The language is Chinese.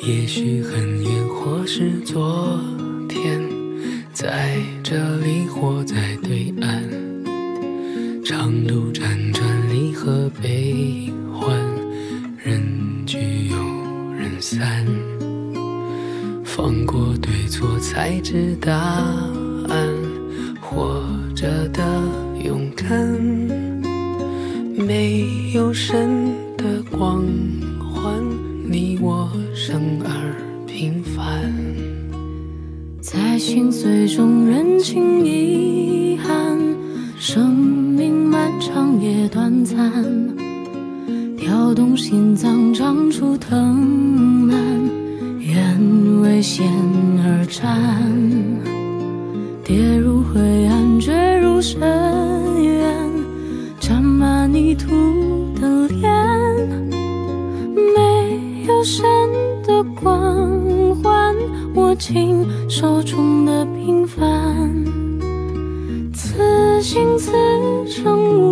也许很远，或是昨天，在这里或在对岸，长途辗转，离合悲欢，人聚又人散，放过对错才知答案，活着的勇敢，没有神的光环，你我生而平凡， 在心碎中认清遗憾，生命漫长也短暂，跳动心脏长出藤蔓，愿为险而战，跌入灰暗坠入深渊，沾满泥土的脸，没有神的光环，握紧手中的平凡，此心此生